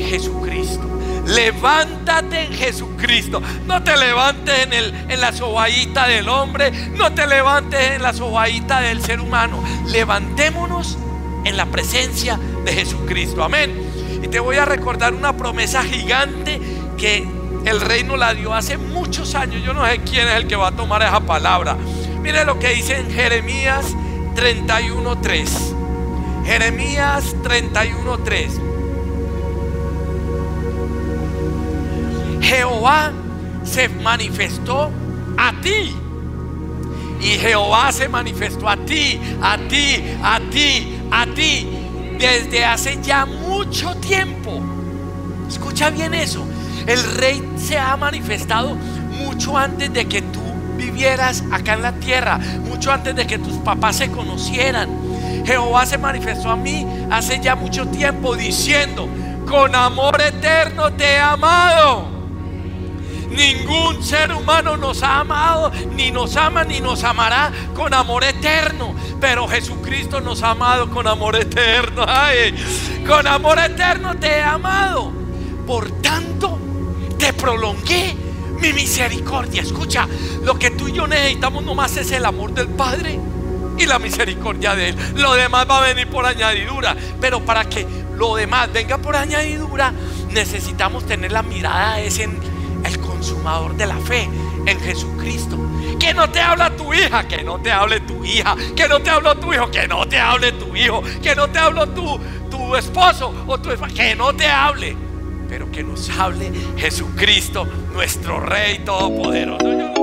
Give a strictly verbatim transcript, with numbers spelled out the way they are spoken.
Jesucristo. Levántate en Jesucristo. No te levantes en, el, en la sobaíta del hombre. No te levantes en la sobaíta del ser humano. Levantémonos en la presencia de Jesucristo. Amén. Y te voy a recordar una promesa gigante que el rey nos la dio hace muchos años. Yo no sé quién es el que va a tomar esa palabra. Mire lo que dice en Jeremías treinta y uno tres. Jeremías treinta y uno tres. Jehová se manifestó a ti. Y Jehová se manifestó a ti, a ti, a ti, a ti, desde hace ya mucho tiempo. Escucha bien eso. El rey se ha manifestado mucho antes de que tú vivieras acá en la tierra, mucho antes de que tus papás se conocieran. Jehová se manifestó a mí hace ya mucho tiempo diciendo: con amor eterno te he amado. Ningún ser humano nos ha amado, ni nos ama, ni nos amará con amor eterno. Pero Jesucristo nos ha amado con amor eterno. Ay, con amor eterno te he amado. Por tanto, te prolongué mi misericordia. Escucha, lo que tú y yo necesitamos nomás es el amor del Padre y la misericordia de Él. Lo demás va a venir por añadidura. Pero para que lo demás venga por añadidura, necesitamos tener la mirada ese en el consumador de la fe, en Jesucristo. Que no te habla tu hija, que no te hable tu hija. Que no te habla tu hijo, que no te hable tu hijo. Que no te hable tu, tu esposo o tu esposa, que no te hable. Pero que nos hable Jesucristo, nuestro Rey Todopoderoso.